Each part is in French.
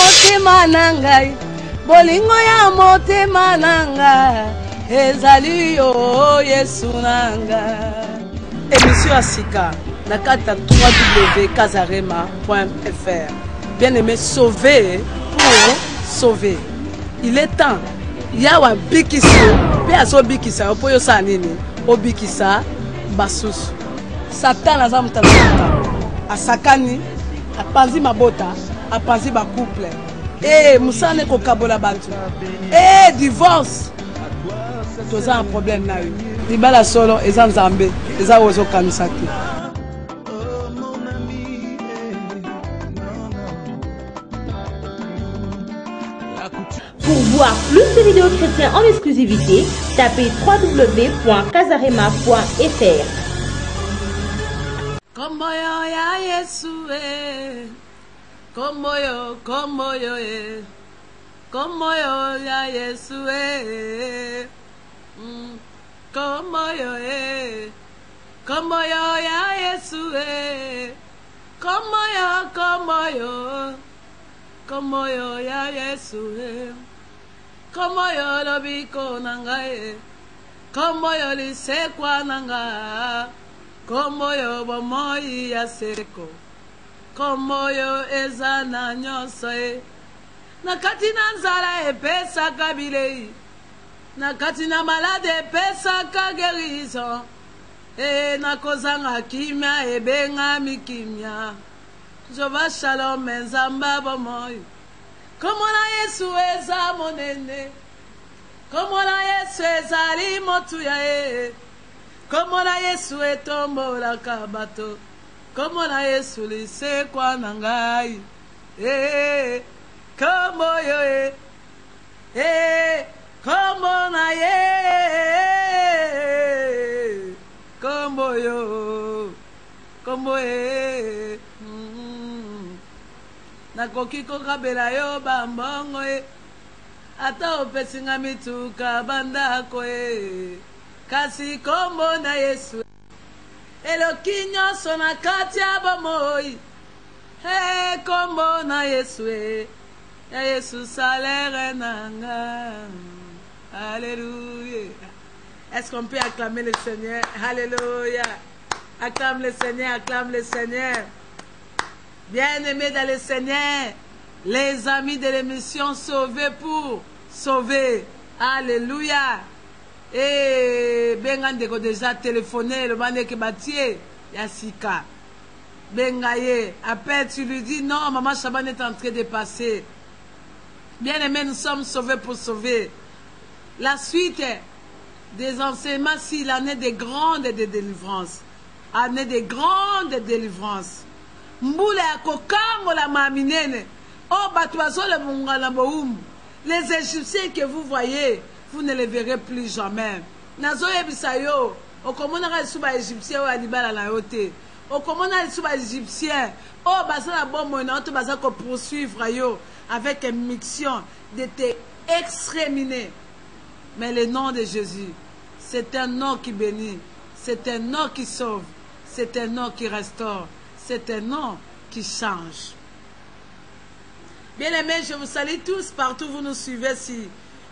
motema na ngai bolingo ya motema na ngai ezali yo Yesu na ngai. Émission à Sika na kata www.kazarema.fr. Bien aimé, sauver pour sauver. Il est temps. Yawa bikisa pe aso bikisa opoyo sa nini obikisa basusu Satan azamta asakani apanzi mabota apanzi ba couple musane ko kabola bantu divorce toza un problème na yo libala solo eza nzambe eza ozo kamisaki. Pour voir plus de vidéos chrétiennes en exclusivité, tapez www.kazarema.fr. Komoyo ya Yesu komoyo komoyo ya Yesu komoyo ya Yesu komoyo ya Yesu komoyo lobiko nangae komoyo lisekwa nanga komoyo bomoi ya seko komoyo ezana nyonso nakati na nzala epesaka bilei nakati na malade epesaka guérison nakozanga kimia ebengami kimia Jova shalom nzamba bomoi komona Yesu eza monene komona Yesu ezali motuya komona Yesu etombolaka bato komona Yesu lisekwa na ngai komoyo komona komoyo nakoki kokabela yo bambongo ata opesinga mituka bandako kasi kombo na Yesu eloki nyonso na kati ya bomoi kombo na Yesu ya Yesu salere nanga. Alléluia. Est-ce qu'on peut acclamer le Seigneur? Alléluia. Acclame le Seigneur, acclame le Seigneur. Bien-aimés dans le Seigneur, les amis de l'émission Sauver pour sauver. Alléluia. Et Bengandeko déjà téléphoné, le mané qui bâtit, Yassika. Bengaye, appelle, tu lui dis non, maman Chaban est en train de passer. Bien-aimés, nous sommes sauvés pour sauver. La suite des enseignements, si l'année des grandes délivrances. Année des grandes délivrances. Mboula kokango la maminene. Oh batwazo le mungala boum. Les Égyptiens que vous voyez, vous ne les verrez plus jamais. Nazo ebisayo, okomona ka suba Égyptien o alibala na yote. Okomona suba Égyptien, oh basa la bombe na to basa ko poursuivre yo avec une mission de te exterminer. Mais le nom de Jésus, c'est un nom qui bénit, c'est un nom qui sauve, c'est un nom qui restaure. C'est un nom qui change. Bien aimés, je vous salue tous partout où vous nous suivez sur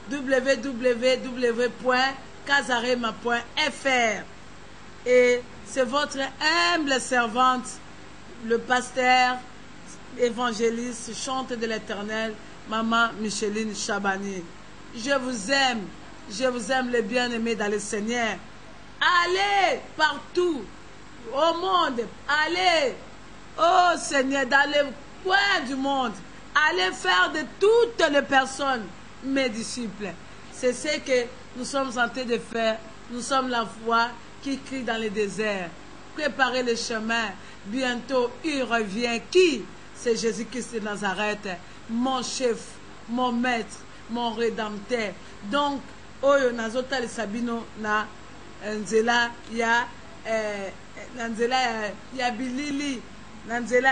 www.kazarema.fr. Et c'est votre humble servante, le pasteur, évangéliste, chante de l'Éternel, Maman Micheline Chabani. Je vous aime les bien-aimés dans le Seigneur. Allez partout au monde, allez, oh Seigneur, dans les coins du monde, allez faire de toutes les personnes mes disciples. C'est ce que nous sommes en train de faire. Nous sommes la voix qui crie dans le désert. Préparez le chemin. Bientôt, il revient. Qui? C'est Jésus-Christ de Nazareth, mon chef, mon maître, mon rédempteur. Donc, oyo nazota le sabino na nzela ya nanzela ya bilili nanzela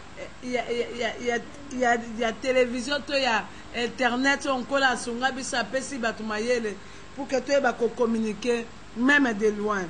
ya télévision to ya internet on kola sunga bisa pesi batu mayele pour que tu ba communiquer même de loin.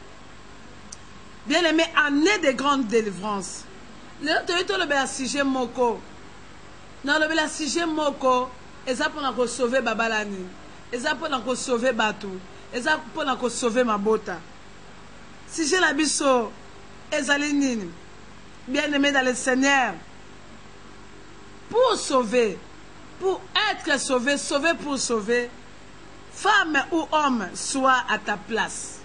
Bien aimé, année de grande délivrance. Le to le sujet moko Non, le sujet moko, eza pona ko sauver babalani, eza pona ko sauver batu, eza pona ko sauver mabota. Sujet la biso, ezali nini? Bien-aimé dans le Seigneur, pour sauver, pour être sauvé, sauver pour sauver, femme ou homme, soit à ta place.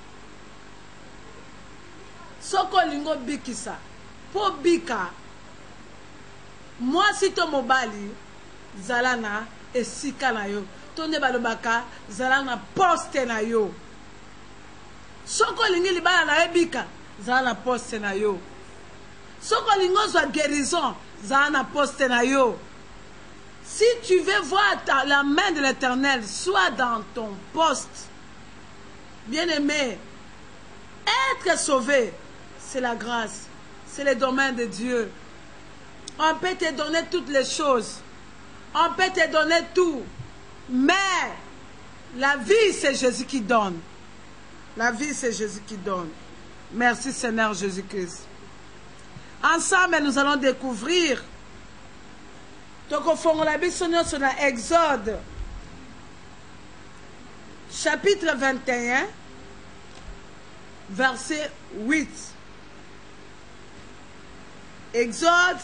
Soko lingo bikisa, pour bika, moi si to mobali, zalana esika na yo, tonde balobaka, zalana poste na yo. Soko lingi libala na ebika, zalana poste na yo. Soko lingo zwa guérison, zalana poste na yo. Si tu veux voir la main de l'Éternel, sois dans ton poste. Bien-aimé, être sauvé, c'est la grâce, c'est le domaine de Dieu. On peut te donner toutes les choses, on peut te donner tout, mais la vie, c'est Jésus qui donne. La vie, c'est Jésus qui donne. Merci Seigneur Jésus-Christ. Ensemble, nous allons découvrir. Donc, au fond, la Bible sur Exode, chapitre 21, verset 8. Exode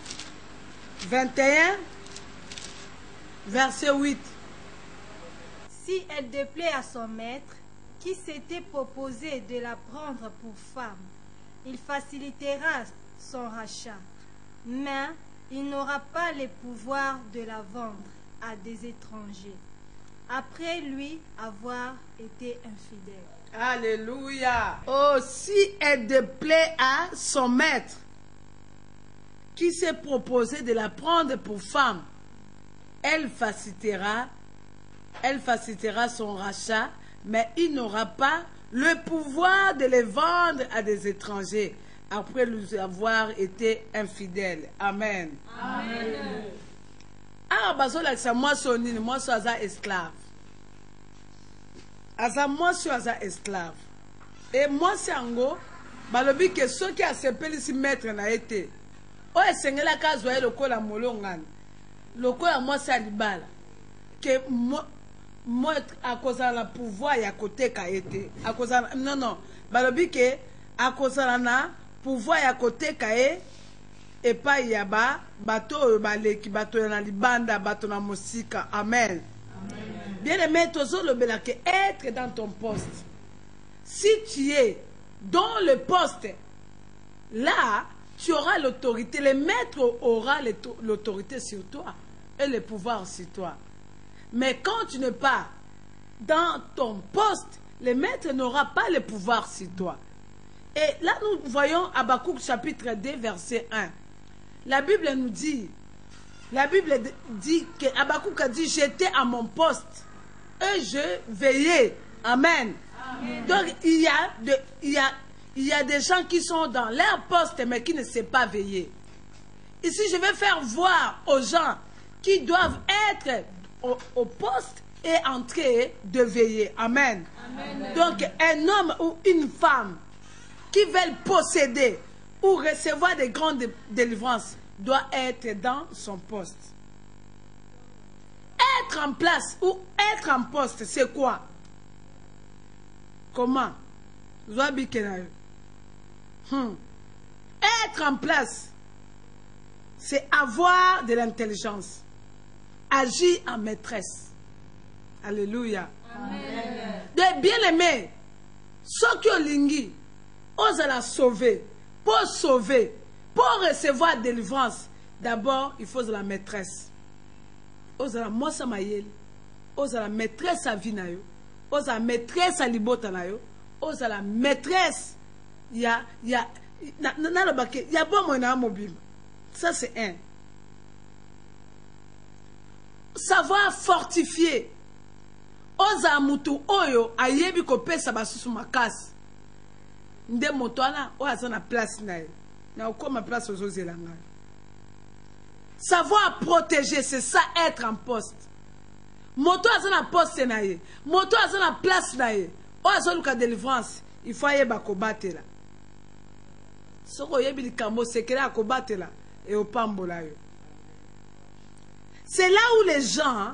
21, verset 8. Si elle déplaît à son maître, qui s'était proposé de la prendre pour femme, il facilitera son rachat, mais il n'aura pas le pouvoir de la vendre à des étrangers, après lui avoir été infidèle. Alléluia. Oh, si elle déplaît à son maître, qui s'est proposé de la prendre pour femme, elle facilitera son rachat, mais il n'aura pas le pouvoir de les vendre à des étrangers, après lui avoir été infidèle. Amen. Amen. Ah, basolakisa mwasi nini, mwasi aza esclave. Aza mwasi aza esclave. Et mwasi yango, balobi ke soki asepeli si maître na ete. O esengela kazwa ye lokola molongana. Lokola mwasi alibala. Ke akozala na pouvoir ya koteka ete. Akozala, non. Balobi ke akozala na pouvoir ya koteka e epai ya bato oyo baleki, bato na libanda, bato na mosika. Amen. Amen. Bien aimé, tozolobela ke être dans ton poste. Si tu es dans le poste, là, tu auras l'autorité. Le maître aura l'autorité sur toi et le pouvoir sur toi. Mais quand tu n'es pas dans ton poste, le maître n'aura pas le pouvoir sur toi. Et là, nous voyons Habakkuk chapitre 2, verset 1. La Bible nous dit, que Habakkuk a dit, j'étais à mon poste et je veillais. Amen. Amen. Donc, il y a des gens qui sont dans leur poste, mais qui ne savent pas veiller. Ici, je vais faire voir aux gens qui doivent être au poste et en train de veiller. Amen. Amen. Donc, un homme ou une femme qui veulent posséder ou recevoir des grandes délivrances doit être dans son poste. Être en place ou être en poste, c'est quoi? Comment? Être en place, c'est avoir de l'intelligence. Agir en maîtresse. Alléluia. Amen. De bien aimé, ce que lingi, ose la sauver. Pour sauver, pour recevoir délivrance, d'abord, il faut la maîtresse. Ose la mossa mayel, ose la maîtresse à vinayo, ose la maîtresse à libota nayo, ose la maîtresse. Il y a bon moyen mobile. Ça c'est un. Savoir fortifier. Oza mutu oyo ayebi ko pesa basusu makasi. Nde moto ana o aza na place na ye. Na okoma place ozozela ngai. Savoir protéger, c'est ça être en poste. Moto aza na poste na ye. Moto aza na place na ye. O aza luka délivrance, il faut yeba ko batela. Soko yebi likambo sekere akobatela e opambola yo. C'est là où les gens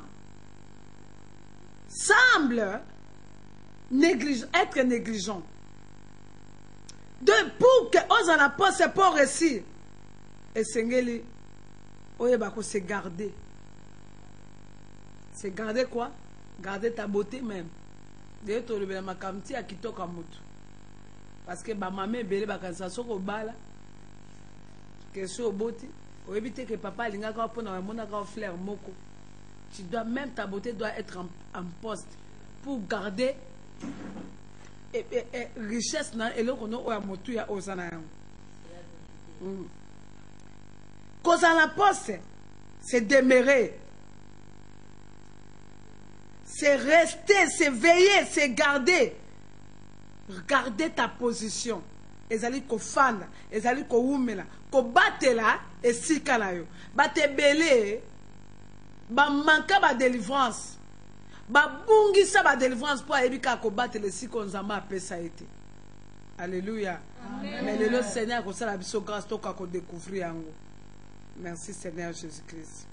semblent être négligents. Pour que Ozana passe pour réussir. Et Sengeli, Oyebako, c'est garder. C'est garder quoi? Garder ta beauté même. D'ailleurs, tu as ma kamti à Kitoko Motu. Parce que ma maman belé bakansa soko bala. Que so beauté. Ou éviter que papa linga ka pona mona ka fleur moko. Tu dois même ta beauté doit être en poste pour garder et richesse na et le kono o motu ya ozana yango. Cause à la poste, c'est demeurer. C'est rester, c'est veiller, c'est garder. Garder ta position. Ezali ko fanda, ezali ko umela, ko batela et sikala yo. Bate belé, ba manka ba délivrance. Ba bungisa ba délivrance pour ebika ko batele sikonzama apesa été. Alléluia. Amen. Mais le Seigneur ko sala biso grâce to ka ko découvrir yango. Merci Seigneur Jésus-Christ.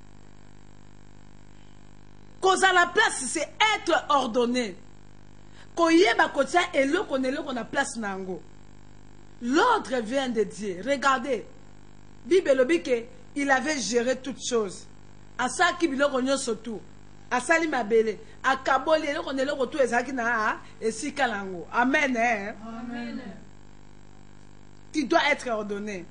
Cause à la place, c'est être ordonné. Koyeba kotia et le qu'on a place nango. L'ordre vient de Dieu. Regardez. Bible que il avait géré toutes choses. Asa ki bilo konyo sotu. Asali mabele. Akaboli le qu'on est le retour ezaki na et si kalango. Amen. Amen. Tu dois être ordonné.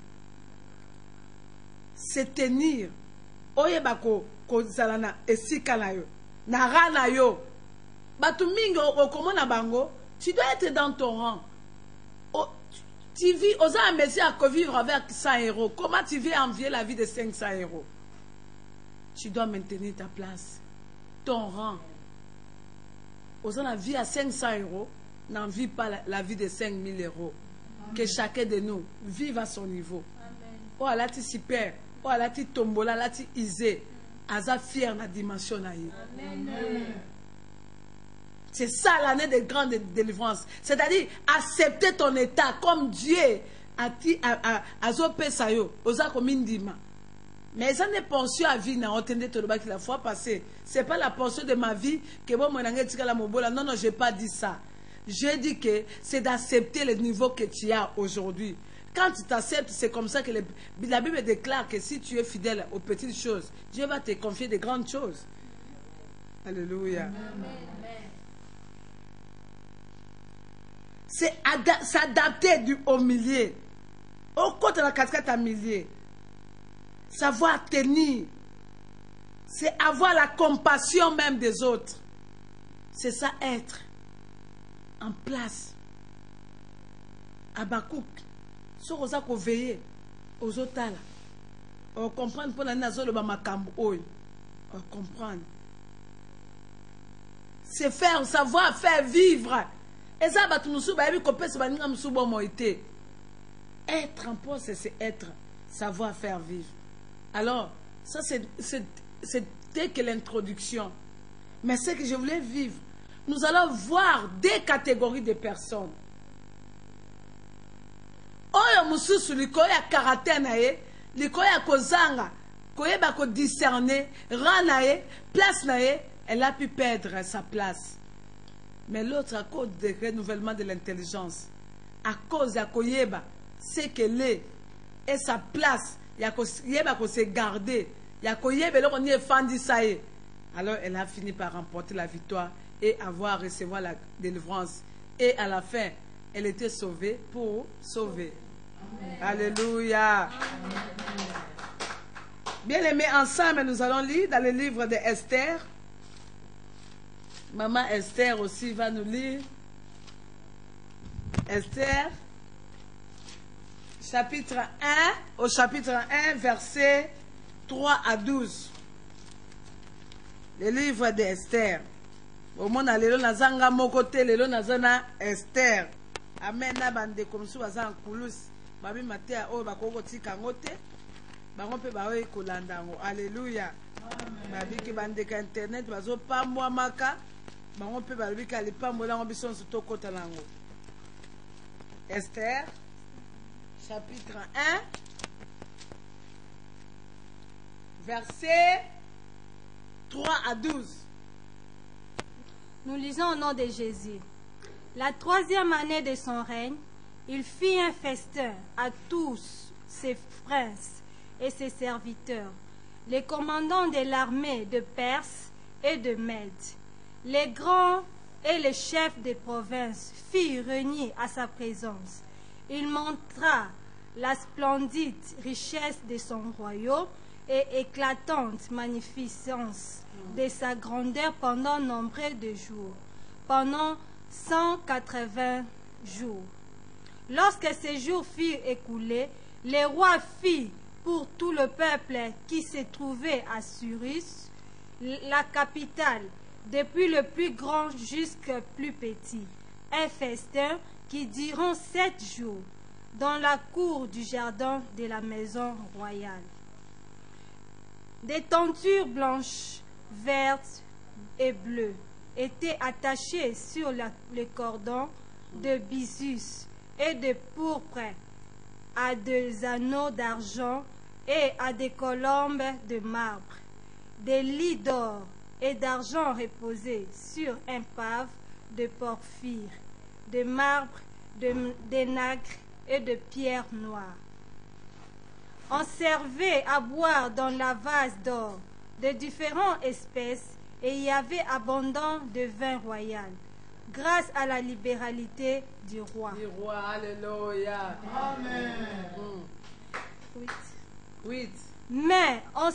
Se tenir. Oyebako ko zalana et si kalayo. Narana yo. Batu mingo okomona bango, tu dois être dans ton rang. Tu vis, aux amènes à vivre avec 100 euros. Comment tu veux envier la vie de 500 euros? Tu dois maintenir ta place, ton rang. Aux la vie à 500 euros, n'envie pas la vie de 5000 euros. Amen. Que chacun de nous vive à son niveau. Amen. Oh, là tu super. Oh, là tu tombola, là tu isé. Aza fier na dimension na yi. Amen. C'est ça l'année de grande délivrance. C'est-à-dire accepter ton état comme Dieu a dit à Zopé Sayo, aux Akomindima. Mais ça n'est pension à vie, n'a entendu tout le bas qui la fois passée. C'est pas la pension de ma vie que bon mon la mobola. Non, non, j'ai pas dit ça. J'ai dit que c'est d'accepter le niveau que tu as aujourd'hui. Quand tu t'acceptes, c'est comme ça que la Bible déclare que si tu es fidèle aux petites choses, Dieu va te confier de grandes choses. Alléluia. Amen. C'est s'adapter au milieu. Au côté de la casquette à milieu. Savoir tenir. C'est avoir la compassion même des autres. C'est ça être en place. Abakouk. Sur aux actes veiller aux autres là. On comprend pour la nation le bamakambo. On comprend. C'est faire, savoir faire vivre. Et ça, être en poste, c'est être, savoir faire vivre. Alors, ça, c'était que l'introduction. Mais ce que je voulais vivre, nous allons voir des catégories de personnes. Oyo mususu likoya caractère nae, likoya kozanga, koyeba ko discerner, ranae, place nae, elle a pu perdre sa place. Mais l'autre, à cause du renouvellement de l'intelligence, à cause de Koyeba, c'est qu'elle est, et sa place, il y a Koyeba qui s'est gardé, il y a Koyeba qui est fandi ça y est. Alors elle a fini par remporter la victoire et avoir recevoir la délivrance. Et à la fin, elle était sauvée pour sauver. Amen. Alléluia. Bien aimés, ensemble, nous allons lire dans le livre de Esther. Maman Esther aussi va nous lire. Esther, chapitre 1, au chapitre 1, versets 3 à 12. Le livre d'Esther. Au monde, lelo nazanga mokote, lelo nazana Esther. Amen, na bande comme ça, bazan kulus. Babi matea o bakoko tika ngote. Bango pe bawe kolandango. Alléluia. Babi ki bande ka internet bazo pamwa maka. Bango pe babi ka li pamwa lango bison suto kota lango. Esther, chapitre 1, verset 3 à 12. Nous lisons au nom de Jésus. La 3e année de son règne, il fit un festin à tous ses princes et ses serviteurs, les commandants de l'armée de Perse et de Mède. Les grands et les chefs des provinces furent réunis à sa présence. Il montra la splendide richesse de son royaume et éclatante magnificence de sa grandeur pendant nombre de jours, pendant 180 jours. Lorsque ces jours furent écoulés, le roi fit pour tout le peuple qui se trouvait à Cyrus, la capitale, depuis le plus grand jusqu'au plus petit, un festin qui durera 7 jours dans la cour du jardin de la maison royale. Des tentures blanches, vertes et bleues étaient attachées sur les cordons de bisus et de pourpre à des anneaux d'argent et à des colombes de marbre. Des lits d'or et d'argent reposaient sur un pave de porphyre, de marbre, de nacre et de pierres noires. On servait à boire dans la vase d'or de différentes espèces et il y avait abondant de vin royal, grâce à la libéralité du roi. Du roi, alléluia. Amen. 8. Mais on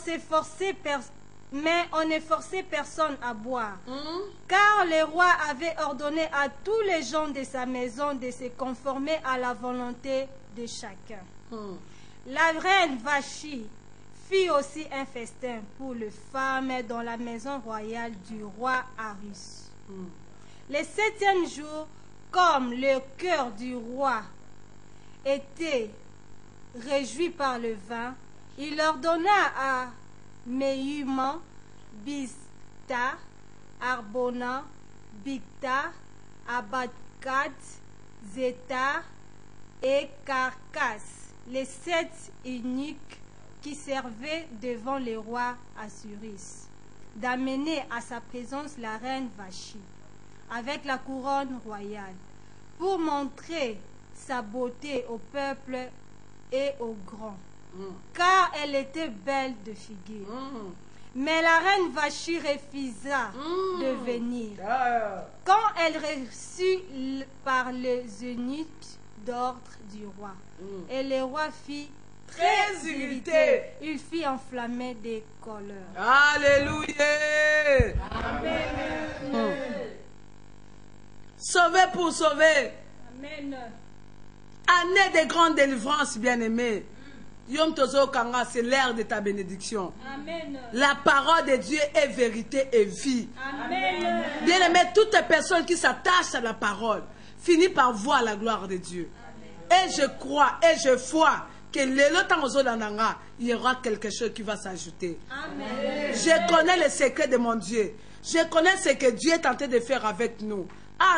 ne forçait personne à boire, car le roi avait ordonné à tous les gens de sa maison de se conformer à la volonté de chacun. La reine Vachi fit aussi un festin pour les femmes dans la maison royale du roi Arus. Le 7e jour, comme le cœur du roi était réjoui par le vin, il ordonna à Méhuman, Biztha, Arbona, Bigtha, Abadkad, Zétar et Carcas, les 7 eunuques qui servaient devant le roi Assyrus, d'amener à sa présence la reine Vachi, avec la couronne royale, pour montrer sa beauté au peuple et aux grands, car elle était belle de figure. Mais la reine Vachi refusa de venir. Quand elle reçut par les eunuques d'ordre du roi, et le roi fit très irrité, il fit enflammer des colères. Alléluia. Amen. Sauver pour sauver. Amen. Année de grande délivrance, bien-aimé. Yom Tozo Kanga, c'est l'ère de ta bénédiction. Amen. La parole de Dieu est vérité et vie. Amen. Bien-aimé, toutes les personnes qui s'attachent à la parole finissent par voir la gloire de Dieu. Amen. Et je crois et je vois que il y aura quelque chose qui va s'ajouter. Je connais le secret de mon Dieu. Je connais ce que Dieu est en train de faire avec nous.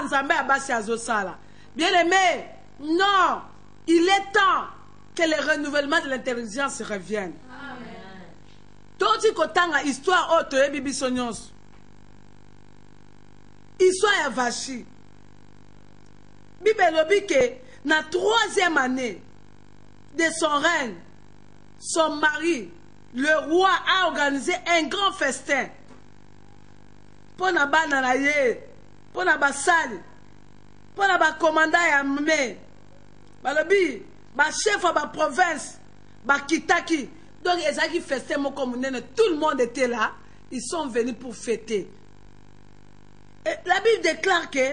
Bien-aimé, non, il est temps que le renouvellement de l'intelligence revienne. Toti kotanga histoire auto et bibi sonyos. Histoire ya Vachi. Bible lobi que na 3e année de son règne, son mari, le roi, a organisé un grand festin. Pour na ba nanaye, pour na ba sali, pour na ba commandant ya armée. Balobi ba chef de la province, ba kitaki. Donc, ils ont festé mon communauté. Tout le monde était là. Ils sont venus pour fêter. Et la Bible déclare que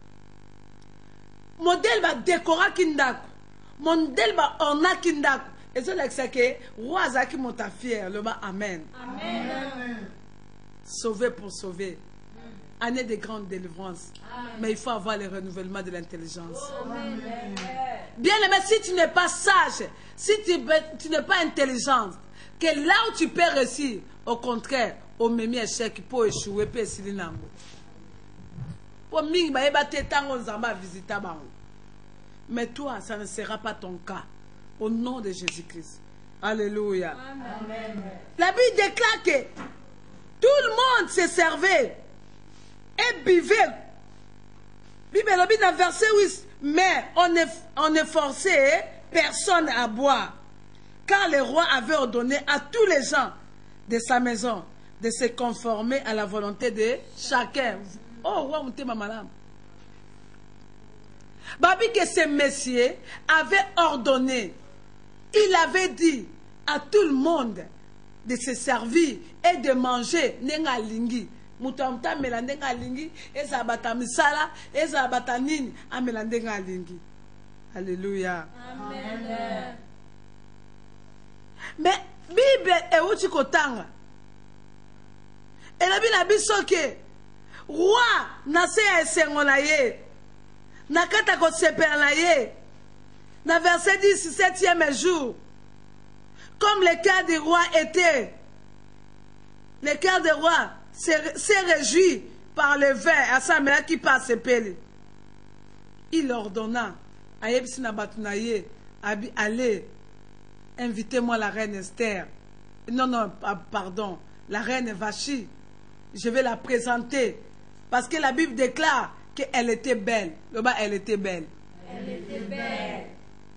modèle va décorer kindaku. Modèle va orner kindaku. Et c'est que roi Zaki monta fier. Le bas amen. Amen. Sauver pour sauver. Année de grande délivrance. Mais il faut avoir le renouvellement de l'intelligence. Bien aimé, si tu n'es pas sage, si tu n'es pas intelligent, que là où tu peux réussir, au contraire, au même échec pour échouer, pour essayer nango. Pour ming ba eba te tango nzamba visiter bango. Mais toi, ça ne sera pas ton cas. Au nom de Jésus-Christ. Alléluia. Amen. La Bible déclare que Tout le monde se servait et buvait. Bible dans le verset 8, mais on ne forçait personne à boire, car le roi avait ordonné à tous les gens de sa maison de se conformer à la volonté de chacun. Oh, roi, on t'aime, madame. Babi que ce monsieur avait ordonné, il avait dit à tout le monde de se servir et de manger nenga lingi. Mutamta melandenga lingi, eza bata misala, eza bata nini, amelandenga lingi. Alléluia. Amen. Mais Bible est où tu kotanga? Et la Bible a dit que roi na se esengo na ye. Na kata ko sepela na ye. Na verset 10, 7e jour. Comme le cœur du roi était, le cœur du roi s'est réjoui par le vin à sa mère qui passe pele. Il ordonna à Yebsina Batunaye, allez, invitez-moi la reine Esther. Non, pardon, la reine Vachi. Je vais la présenter. Parce que la Bible déclare qu'elle était belle. Là-bas, elle était belle. Elle était belle.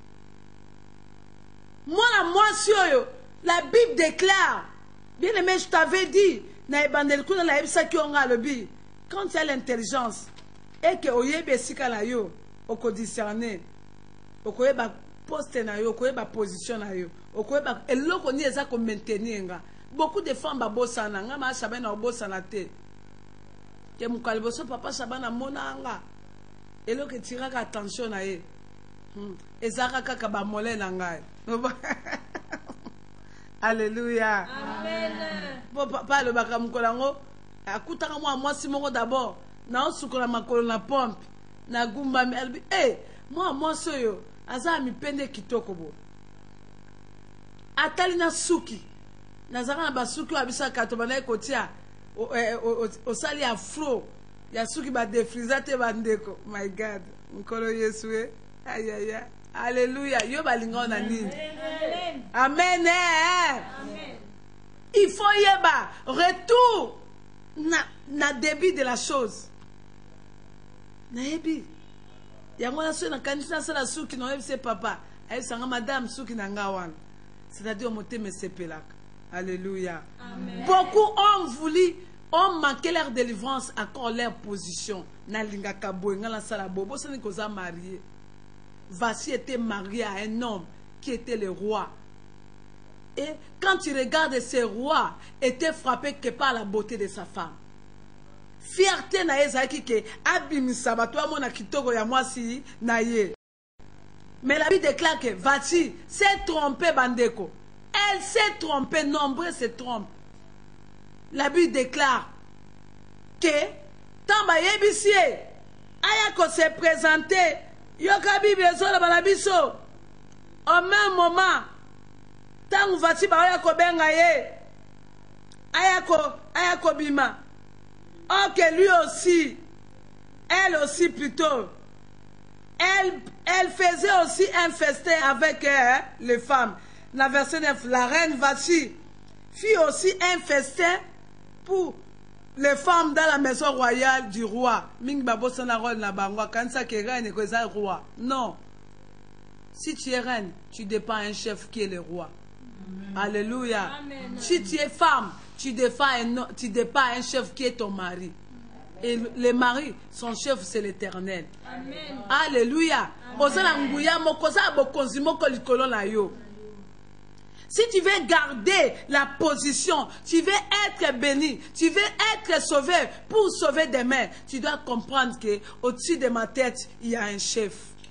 Moi, la Bible déclare, bien aimé, je t'avais dit, quand tu as l'intelligence et que oyebe sika na yo, oko discerner, oko yeba poste na yo, oko yeba position na yo, oko yeba eloko ni eza ko maintenir nga. Beaucoup de femmes ba bosana nga ma shabe na bosana te. Ke mukali boso papa shabana mona nga. Eloko tiraka attention na ye. Ezaka kaka ba mole na ngai. Alléluia. Amen. Papa le baka mukolango akutaka moi si moko d'abord na osukola makolo na pompe na gumba mi elbi moi soyo aza mi pende kitoko bo atali na suki nazaka na basuki abisa kato bana ekotia osali afro ya suki ba defrisate bandeko. My God, nkolo Yesu aïe. Alléluia. Yo balinga na nini? Amen. Amen. Il faut yeba retour na début de la chose. Na yebi. Yango na so na kanisa sala suki no yebise papa. Ayi sanga madame suki na ngawan. C'est-à-dire moté me sepelak. Alléluia. Amen. Beaucoup ont manqué leur délivrance à cause leur position. Na linga kabo ngala sala bobo sani koza marié. Vachi était marié à un homme qui était le roi. Et quand tu regardes ce roi, était frappé que par la beauté de sa femme. Fierté na ezaki ke abimisa bato amona kitoko ya mwasi na ye. Mais la Bible déclare que Vachi s'est trompé bandeko. Elle s'est trompée, nombreux se trompent. La Bible déclare que Tamba Yebisie ayako se présenter. Yoka Bible ezola balabiso. Au même moment, tant Vachi ba ayako benga ye. Ayako bima. Or que lui aussi, elle aussi plutôt, elle faisait aussi un festin avec les femmes. La verset 9, la reine Vachi fit aussi un festin pour les femmes dans la maison royale du roi. Non. Si tu es reine, tu dépends un chef qui est le roi. Amen. Alléluia. Amen. Si tu es femme, tu dépends un chef qui est ton mari. Et le mari, son chef, c'est l'Éternel. Alléluia. Si tu veux garder la position, tu veux être béni, tu veux être sauvé pour sauver demain, tu dois comprendre qu'au-dessus de ma tête, il y a un chef.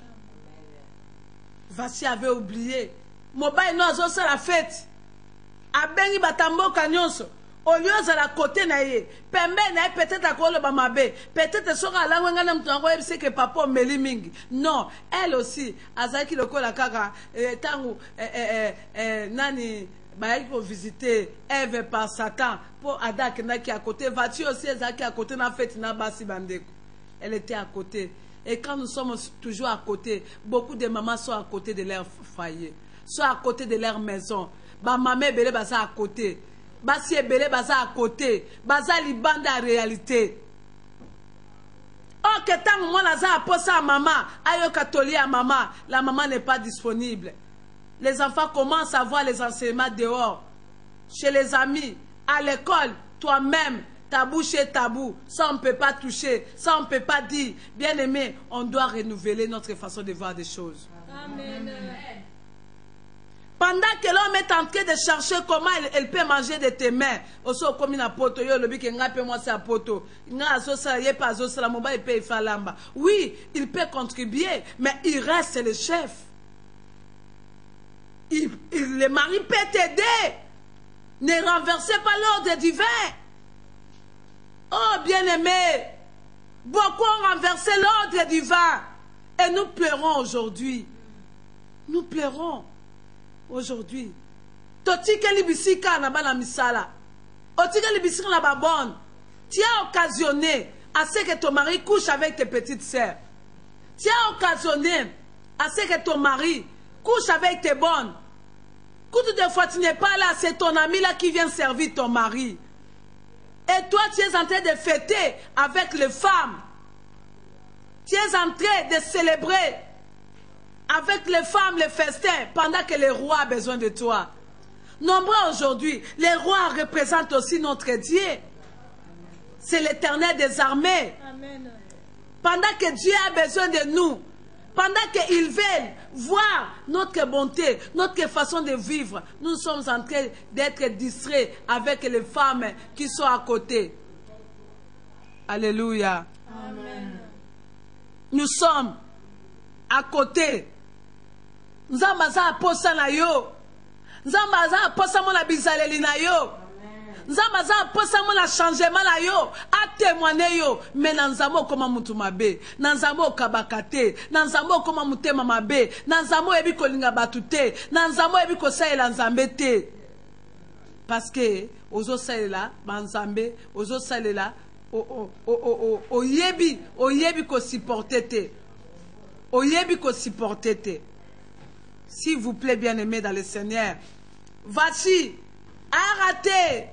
Vachi avait oublié. Mobile no azosa la fête. Abengi batambo kanyonso. Au lieu de la côté naïe, peut-être à quoi le bamabe, peut-être sur la langue n'aime c'est que papa meliming. Non, elle aussi, azaki le kola kaka, tangu nani baïko visiter Ève par Satan pour Adak naki à côté. Vas-tu aussi azaki à côté na fête na basi bandeko. Elle était à côté. Et quand nous sommes toujours à côté, beaucoup de mamans sont à côté de leur foyer, sont à côté de leur maison. Ba mamé belé basa à côté. basi ebele baza à côté, baza libanda à réalité. Oh, que tant que moi naza aposa à maman, ayo katoli à maman, la maman n'est pas disponible. Les enfants commencent à voir les enseignements dehors, chez les amis, à l'école, toi-même. Ta bouche est tabou, ça on ne peut pas toucher, ça on ne peut pas dire. Bien aimé, on doit renouveler notre façon de voir des choses. Amen. Pendant que l'homme est en train de chercher comment elle peut manger de tes mains, aussi comme une poto, oui, il peut contribuer, mais il reste le chef. Le mari peut t'aider. Ne renversez pas l'ordre divin. Oh, bien-aimé, beaucoup ont renversé l'ordre divin. Et nous pleurons aujourd'hui. Nous pleurons aujourd'hui. Totika libisika na bana misala. Otika libisika na babonne. Tu as occasionné à ce que ton mari couche avec tes petites sœurs. Tu as occasionné à ce que ton mari couche avec tes bonnes. Toutes des fois tu n'es pas là, c'est ton ami là qui vient servir ton mari. Et toi, tu es en train de fêter avec les femmes. Tu es en train de célébrer avec les femmes les festins pendant que le roi a besoin de toi. Nombreux aujourd'hui, les rois représentent aussi notre Dieu. C'est l'Éternel des armées. Amen. Pendant que Dieu a besoin de nous, pendant qu'ils veulent voir notre bonté, notre façon de vivre, nous sommes en train d'être distraits avec les femmes qui sont à côté. Alléluia. Amen. Nous sommes à côté. Nous sommes à posa na yo. Nous sommes à posa mon abizaleli na yo. Nzambaza posa mona changement la yo a témoigner yo mais nanzamo koma mutu mabe nanzamo kabakate nanzamo koma mutema mabe nanzamo ebi kolinga batute nanzamo ebi kosaela nzambe te parce que ozo saela banzambe ozo salela oyebi ko supporter te oyebi ko supporter te. S'il vous plaît, bien-aimés dans le Seigneur, voici a raté.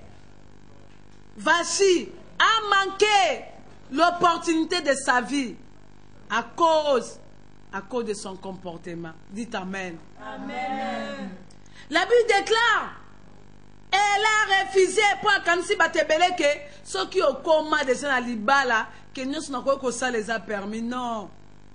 Vachi a manqué l'opportunité de sa vie à cause de son comportement. Dites Amen. Amen. La Bible déclare, elle a refusé pour Kansi Batebele que ceux qui ont coma de la libala que nous n'avons pas que ça les a permis. Non.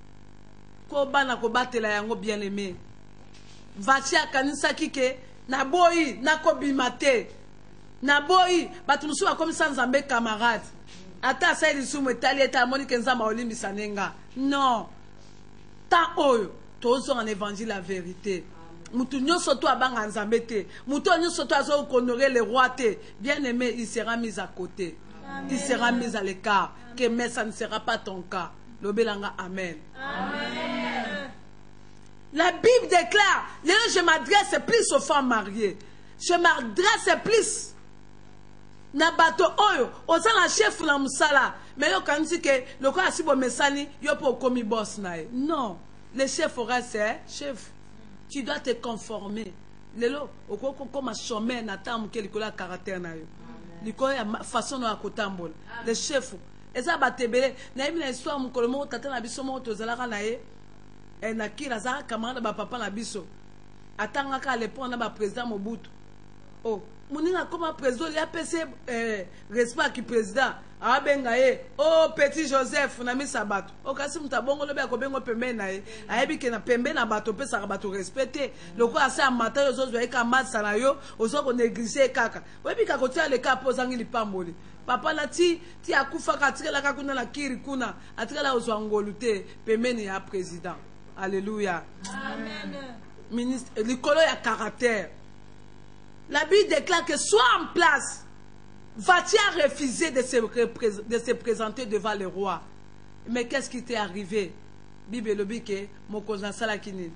Koba na kobate la yango bien aimé. Vachi a kanisa kike na boyi na kobimate. Naboyi batumusu comme ça nzambe camarade ata sa ilisumu etali eta moni kenzamba olimbi sanenga non ta oyo tozo en évangile la vérité mutu nyoso to abanga nzambe te mutu nyoso to azo honorer le roi te bien aimé il sera mis à côté. Amen. Il sera mis à l'écart que mais ça ne sera pas ton cas lobelanga amen. Amen. La Bible déclare là je m'adresse plus aux femmes mariées, je m'adresse plus na bato oyo oza na chef na musala mais yo kanisi ke loko asibo mesani yo po komi boss na e. Non, le chef aura c'est chef. Tu dois te conformer. Lelo okoko koma chômeur na tamu ke likola caractère na yo. Likola ya façon na kotambola. Le chef eza batebele na yimi na histoire mukolo mo tata na biso mo tozalaka na ye na kila za camarade ba papa na biso atanga ka le pona ba président Mobutu. Oh, moninga comme président, il y a passé respect qui président. Ah bengaye, oh petit Joseph, na mi sabato. Oh kasi mutabongo lobe akobengo pembe na ye. Ayebi ke na pembe na bato pe sa bato respecter. Loko asa amata yo zozo eka matsa na yo, ozo ko négliger kaka. Webi ka kotia le ka pozangi lipamboli. Papa na ti akufa ka tikela ka kuna na kiri kuna, atikela ozo ngolute pembe ni ya président. Alléluia. Amen. Ministre likolo ya caractère. La Bible déclare que soit en place, Vachi a refusé de se présenter devant le roi. Mais qu'est-ce qui t'est arrivé? Bible le dit que Mokoza Salakini.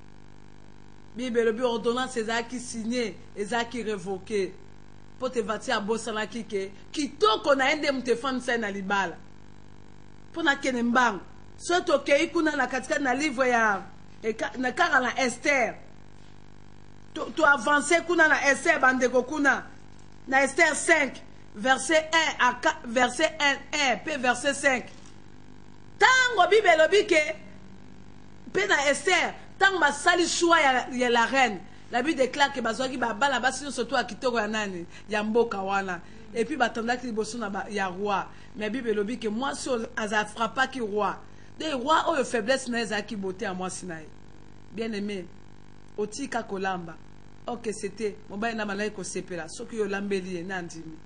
Bible le dit ordonnance qui signée et qui révoquée. Pour te Vachi à Bossalaki qui qu'on a aidé te femme ça na libala. Pour na kenembang. Surtout que kuna na katika na livre ya na kara na Esther. Tu avances kuna na Esther bandeko kuna Dans Esther 5, verset 1 à 4, verset 1, puis verset 5. Tango Bible lobi ke pe na Esther, tango basali choix ya la reine. La Bible déclare que bazwaki ba bala basi surtout a kitoko ya nani ya mboka wana. Et puis batandaki liboso na ya roi. Mais Bible lobi que moi si aza frappa ki roi. Des rois ont faiblesse na ezaki beauté à moi sinaï. Bien aimé, otika kolamba. Ok c'était mobai na malai ko sepela. Soki yo lambeli na ndimi.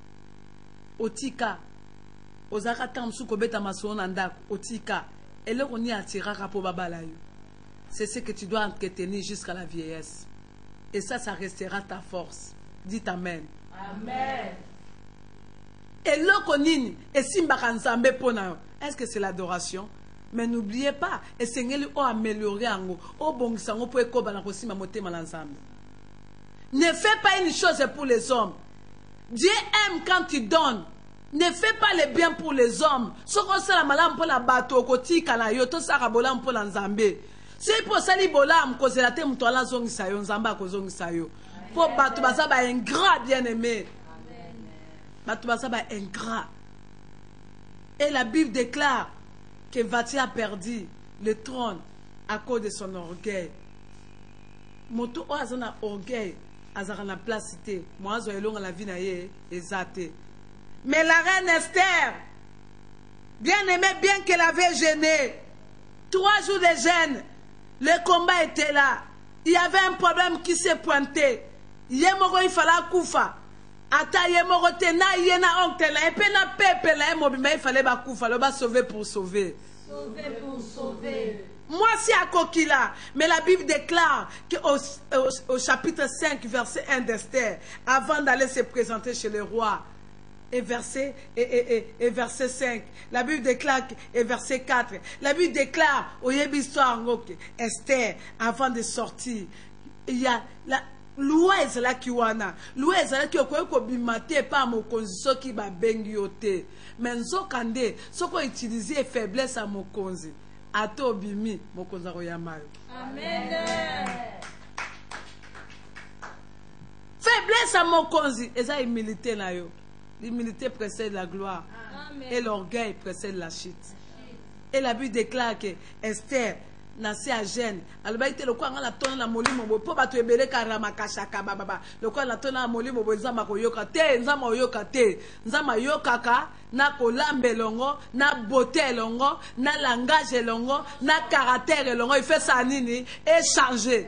Otika ozaka tamsu ko beta masona ndako otika eloko ni atiraka po babala yo. C'est ce que tu dois entretenir jusqu'à la vieillesse. Et ça restera ta force. Dites amen. Amen. Et l'oko nini esimbaka nzambe pona yo. Est-ce que c'est l'adoration? Mais n'oubliez pas, et Seigneur o améliorer ango, o bongisango po ekoba na kosimba motema na nzambe. Ne fais pas une chose pour les hommes. Dieu aime quand tu donnes. Ne fais pas le bien pour les hommes. Ce qu'on sait la malam pour la bateau, koti kana yo to saka bolam pour la nzambe. C'est pour ça li bolam ko zelate mtola zongi sayo nzamba ko zongi sayo. Pour bateau basa ba ingrat bien aimé. Bateau basa ba ingrat. Et la Bible déclare que Vati a perdu le trône à cause de son orgueil. Moto o azana orgueil azara na place te. Moi azo elonga la vie na ye ezate. Mais la reine Esther, bien aimée, bien qu'elle avait gêné, 3 jours de gêne, le combat était là. Il y avait un problème qui s'est pointé. Yemoro il fallait koufa. Ata yemoro te na yena oncle la et puis na pepe la mobima il fallait ba koufa, le ba sauver pour sauver. Sauver pour sauver. Moi c'est à Kokila, mais la Bible déclare qu'au chapitre 5 verset 1 d'Esther, avant d'aller se présenter chez le roi, et verset 5, la Bible déclare, et verset 4, la Bible déclare, au Yébistoire, Esther, avant de sortir, il y a la loi ezala kiwana, loi ezala ki okoye ko bimate pa mokonzi soki ba bengi yote, mais nzokande soko utiliser faiblesse à mokonzi, ato bimi mokonzi akoyamayo. Amen. Faiblesse à mokonzi, eza humilité na yo. L'humilité précède la gloire. Amen. Et l'orgueil précède la chute. Et la Bible déclare que Esther nasé à Gênes. Alors il était le quoi la tonne la molimo po ba to ebele karama kashaka baba. Le quoi la tonne la molimo bo nzama ko yoka te, nzama yoka te. Nzama yokaka na kolambe longo, na beauté longo, na langage longo, na caractère longo. Il fait ça nini et changer.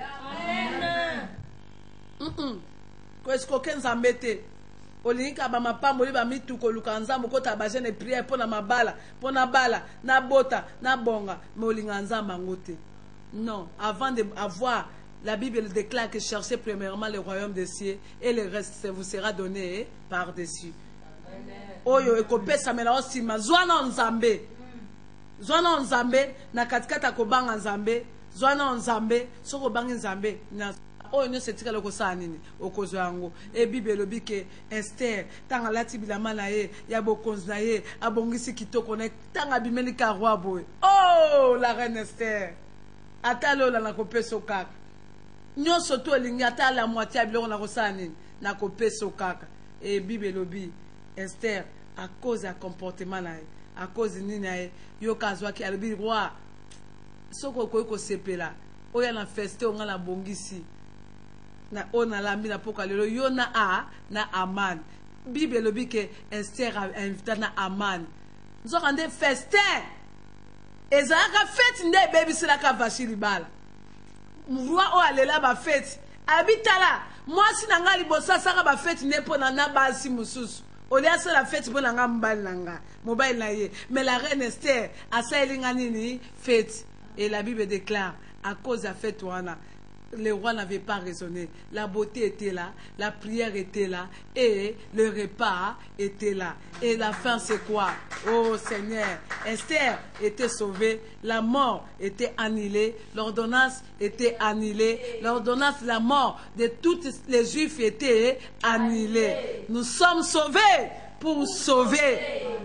Amen. Qu'est-ce qu'aucun zambete Olinka ba mapambo ba mitu ko lukanza mokota ba jeune prière pona mabala pona bala na bota na bonga mais olinga nzamba ngote. Non, avant de avoir la Bible déclare que cherchez premièrement le royaume des cieux et le reste vous sera donné par-dessus. Oyo ekopesa mela osima zwana nzambe. Zwana nzambe na katikata ko banga nzambe, zwana nzambe soko banga nzambe na oh ne c'est tika loko sa nini okozo yango e Bible lobi ke Esther tanga lati bilama na ye ya bokonzi na ye abongisi kitoko na tanga bimeli ka roi boy. Oh la reine Esther atalo la na kopeso kaka nyoso to lingi ata la moitié ya biloko na kosa nini na kopeso kaka e Bible lobi Esther à cause ya comportement na ye à cause nini na ye yo kazwa ki alobi roi soko ko sepela oya na feste onga na bongisi na ona la mina poka lelo yo na a na Aman. Bible lobi ke Esther a invité na Aman. Nzokande festin. Ezaka fête nde baby sila ka vachili bala. Roi o alela ba fête. Abitala. Moi si nanga libosa saka ba fête ne pona na basi mususu. Olia se la fête pona nga mbali nanga. Mobile na ye. Mais la reine Esther a sa elinga nini fête. Et la Bible déclare à cause de la fête wana le roi n'avait pas raisonné. La beauté était là, la prière était là, et le repas était là. Et la fin, c'est quoi? Oh Seigneur, Esther était sauvée, la mort était annulée, l'ordonnance était annulée, l'ordonnance, la mort de tous les Juifs était annulée. Nous sommes sauvés pour sauver.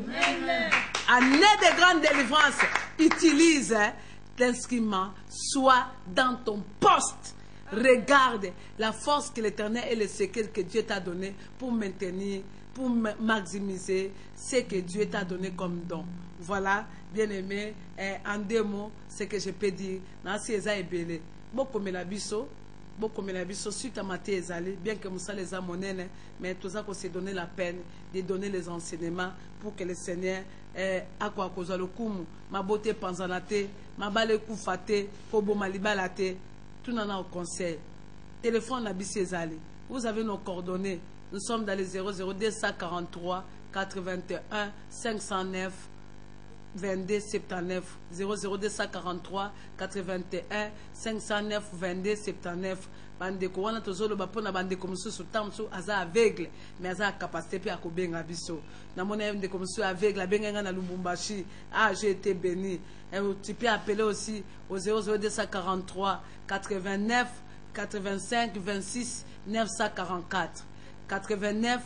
Année de grande délivrance, utilise l'instrument, soit dans ton poste. Regarde la force que l'Éternel et le secret que Dieu t'a donné pour maintenir, pour maximiser ce que Dieu t'a donné comme don. Voilà, bien aimé, en 2 mots, ce que je peux dire. Nansi eza ebele. Beaucoup me la biso suite à Maté Ezali, bien que Moussa les a monnaie, mais tout ça qu'on s'est donné la peine de donner les enseignements pour que le Seigneur a quoi cause le kumu, ma beauté panzanate, ma bale koufate, fobo malibalate, tout n'en au conseil. Téléphone à Bissi Ezali. Vous avez nos coordonnées. Nous sommes dans les 00243 81 509 22 79 00243 81 509 22 79. Bandeko wana tozolo bapona bandeko mususu tamsu aza aveugle mais aza capacité pe akobenga biso na mona ndeko mususu aveugle abenga na Lubumbashi. Ah, j'ai été béni. Et tu peux appeler aussi au 00243 89 85 26 944 89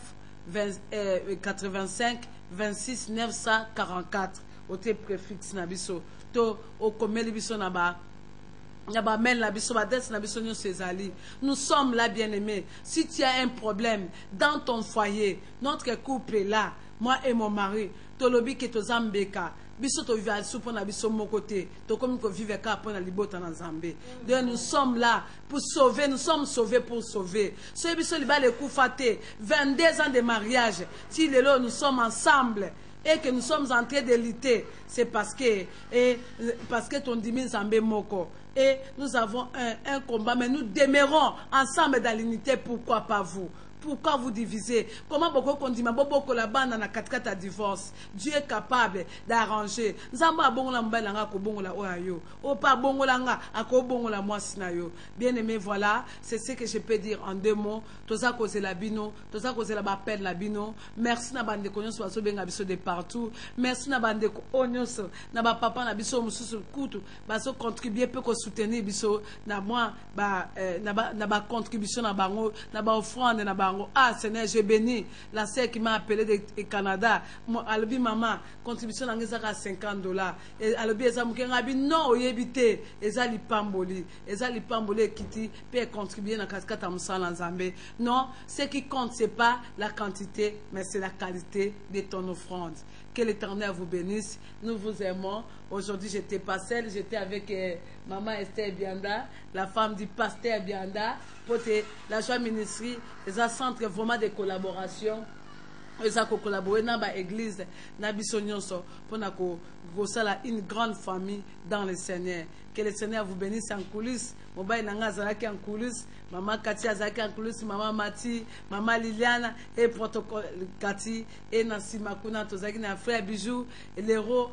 85 26 944. Au préfixe na biso to au komeli biso na ba mail na biso ba adresse na biso nyo Césali. Nous sommes là, bien-aimés. Si tu as un problème dans ton foyer, notre couple est là, moi et mon mari, tolobi ke to zambeka biso to vivre sous pour na biso mon côté to comme ko vivre ka pour na libota na Zambé. Donc nous sommes là pour sauver, nous sommes sauvés pour sauver. Ce biso li ba le kufate 22 ans de mariage. Si les là nous sommes ensemble et que nous sommes en train de lutter, c'est parce que ton dimin Zambé moko. Et nous avons un combat, mais nous demeurons ensemble dans l'unité. Pourquoi pas vous? Pourquoi vous divisez? Comment beaucoup qu'on dit, mais beaucoup la bande na 4 à divorce. Dieu est capable d'arranger. Zamba bongola mbala nga ko bongola oyo. O pa bongola nga ako bongola moi sinayo. Bien aimé, voilà, c'est ce que je peux dire en 2 mots. Toza cause la bino, toza cause la bapel la bino. Merci na bande konyo so benga biso de partout. Merci na bande ko onyoso na ba papa na biso mususu kutu. Ba so contribuer peu ko soutenir biso na moi na ba contribution na bango, na ba offrande na ba. Ah Seigneur, je bénis la sœur qui m'a appelé de Canada. Alobi maman, contribution à $50. Et alobi ezamukengabi non oyebite ezali pamboli kiti peut contribuer na kaskata musala nzambe. Non, ce qui compte c'est pas la quantité, mais c'est la qualité de ton offrande. Que l'Éternel vous bénisse. Nous vous aimons. Aujourd'hui, j'étais pas seule, j'étais avec maman Esther Bianda, la femme du pasteur Bianda, pour la joie ministrie, les centres vraiment de collaboration. Ils ont collaboré dans l'église, dans Bissonyonso, pour une grande famille dans le Seigneur. Que le Seigneur vous bénisse en coulisses. Mobile Nanga Zalaki en coulisses, maman Katia Zalaki en coulisses, maman Mati, maman Liliana et protocole Kati et Nancy Makuna Tozaki na frère Bijou et l'héros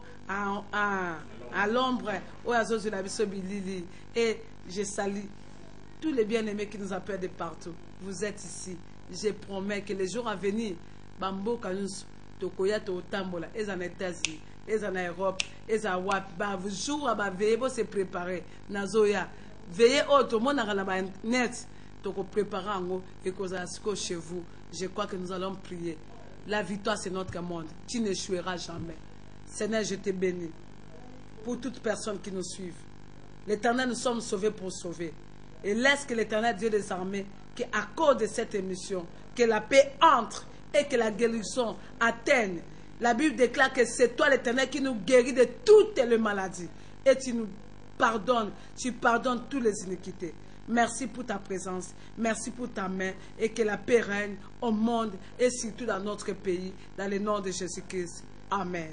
à l'ombre au Azos de la Bissobi Lili. Et je salue tous les bien-aimés qui nous appellent de partout. Vous êtes ici. Je promets que les jours à venir, Bambo Kanus, Tokoya Totambola, et en États-Unis, et en Europe, et en Wap, vous jours à veiller pour se préparer. Nazoya, veillez au tout le monde à la net, Toko préparer en haut et que chez vous. Je crois que nous allons prier. La victoire, c'est notre monde. Tu n'échoueras jamais. Seigneur, je te bénis pour toutes personnes qui nous suivent. L'Éternel, nous sommes sauvés pour sauver. Et laisse que l'Éternel, Dieu des armées, qui accorde cette émission, que la paix entre et que la guérison atteigne. La Bible déclare que c'est toi l'Éternel qui nous guérit de toutes les maladies. Et tu nous pardonnes, tu pardonnes toutes les iniquités. Merci pour ta présence, merci pour ta main et que la paix règne au monde et surtout dans notre pays, dans le nom de Jésus-Christ. Amen.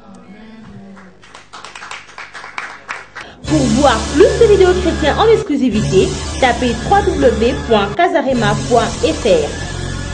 Pour voir plus de vidéos chrétiennes en exclusivité, tapez www.casarema.fr.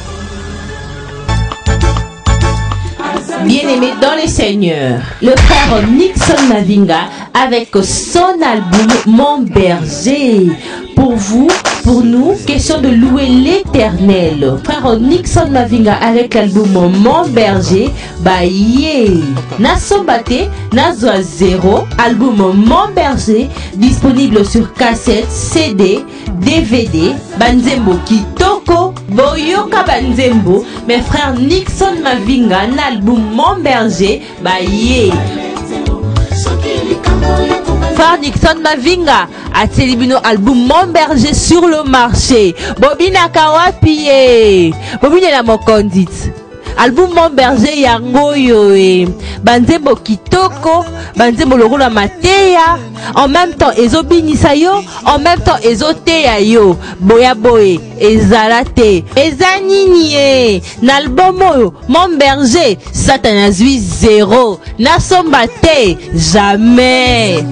Bien-aimé dans les seigneurs, le frère Nixon Mavinga avec son album Mon Berger. Pour vous, pour nous, question de louer l'Éternel. Frère Nixon Mavinga avec l'album Mon Berger. Baye. Nasobate, Nazwa 0, album Mon Berger, disponible sur cassette, CD, DVD, Banzembo Kitoko, Boyoka Banzembo, mes frères Nixon Mavinga, l'album Mon Berger, Baye. frère Nixon Mavinga a Télébino album Mon Berger sur le marché. Bobina Kawapi, Bobina la Mokondit. Album Mon Berger yango yoe. Banzembo kitoko, banzembo lokola mateya. En même temps ezobinisa yo, en même temps ezoteya yo. Boya boye, ezalate, ezanini n'album oyo Mon Berger, Satan zui 0. Nasombate, jamais.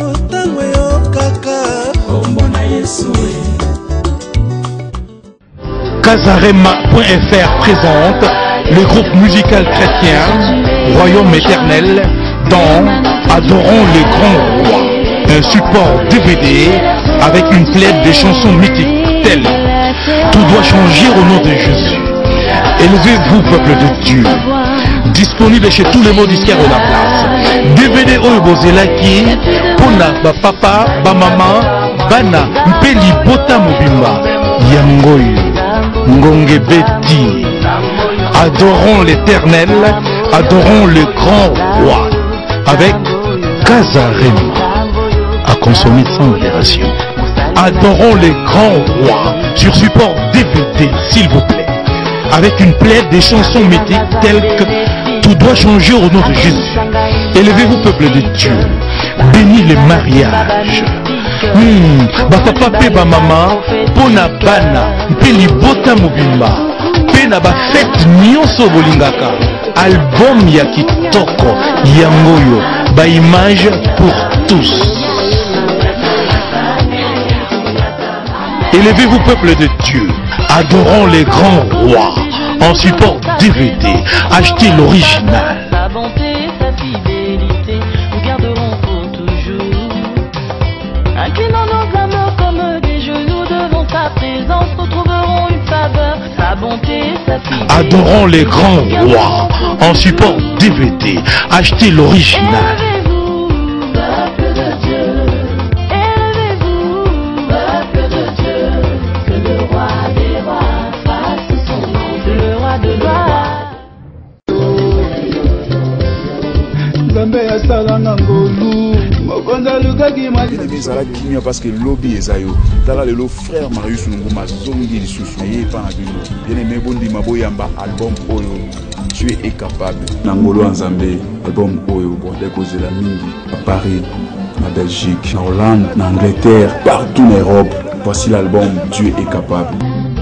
Kazarema.fr présente le groupe musical chrétien Royaume éternel dans Adorons les grands rois, un support DVD avec une plaide de chansons mythiques telles Tout doit changer au nom de Jésus. Élevez-vous, peuple de Dieu. Disponible chez tous les mots disquaires de la place. DVD oyo bozelaki pona ba papa, ba maman, bana mpeli bota mobimba yangoyo ngonge beti. Adorons l'Éternel, adorons le grand roi avec Kazarema à consommer sans modération. Adorons le grand roi sur support DVD, s'il vous plaît, avec une plaide des chansons mythiques telles que Tout doit changer au nom de Jésus. Élevez-vous, peuple de Dieu. Bénis les mariages. Papa pe ba mama pona bana pe libota mobimba pe na ba fête nyonso bolingaka. Album ya kitoko yangoyo ba image pour tous. Élevez-vous, peuple de Dieu. Adorons les grands rois en support DVD. Achetez l'original. Sa bonté, sa fidélité, nous garderons pour toujours. Inclinant nos âmes comme des genoux devant sa présence, nous trouverons une faveur. Sa bonté, sa fidélité. Adorons les grands rois en support DVD. Achetez l'original. Parce que lobby est ayo. Tala le frère Marius Nguma zongi lisusu ye pa na bino. Bien aimé bondi maboyamba album oyo. Tu es capable. Nangolo Nzambe album oyo bon décoser la mingi à Paris, en Belgique, en Hollande, en Angleterre, partout en Europe. Voici l'album Tu es capable.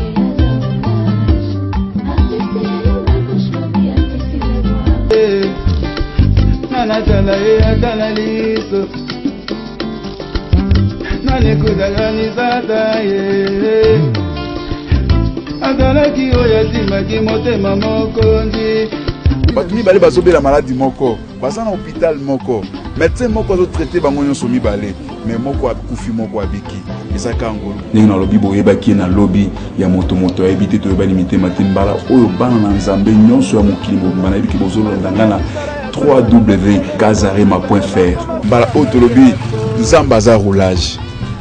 Batumi balé bazobe la maladie moko basa na hôpital moko médecin moko zo traité bango nyonso mibale mais moko akufi moko abiki ezaka ngolo ninga na lobby boye baki na lobby ya moto ebité to ba limité matimbala oyo bana na Nzambe nyonso ya mokili bana ebiki bozolo ndangana www.kazarema.fr bala auto lobby Nzamba za roulage.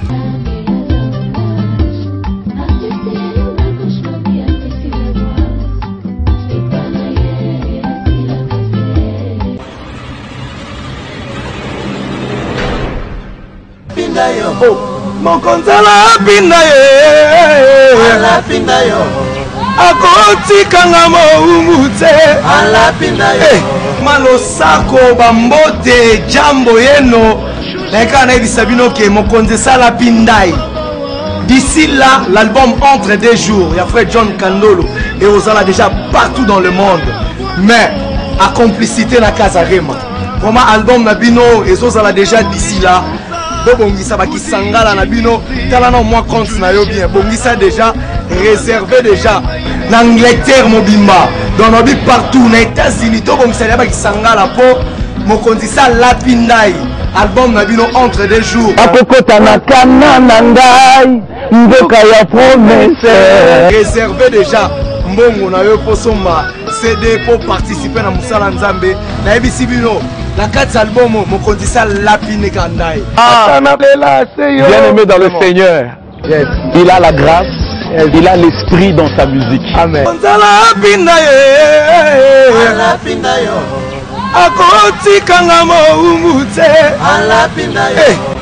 Oh, mon konzala pinda ye ala pinda yo akoti kanga mo umute ala pinda yo malosako bambote jambo yeno lekana ebisabino ke mon konzala pinda. D'ici là, l'album entre des jours. Il y a frère John Kandolo et Ozala déjà partout dans le monde. Mais à complicité na Kazarema. Comment album Nabino et Ozala déjà d'ici là. Bongisa baki sangala Nabino. Talana moi compte na yo bien. Bongisa déjà réservé déjà. L'Angleterre mobimba. Dans nos villes partout. Na États-Unis. To bongisa baki sangala po. Mokondisa lapindai. Album Nabino entre des jours. Akokota na kana nandai. Mboka ya promesse. Réservé déjà mbongo na yo posomba CD pour participer na musala Nzambe na ebisi bino na 4 albums mokondisa lapine kandai. Bien aimé dans le Seigneur. Yes. Il a la grâce, il a l'esprit dans sa musique. Amen. Akoti kanga mo umute ala pinda yo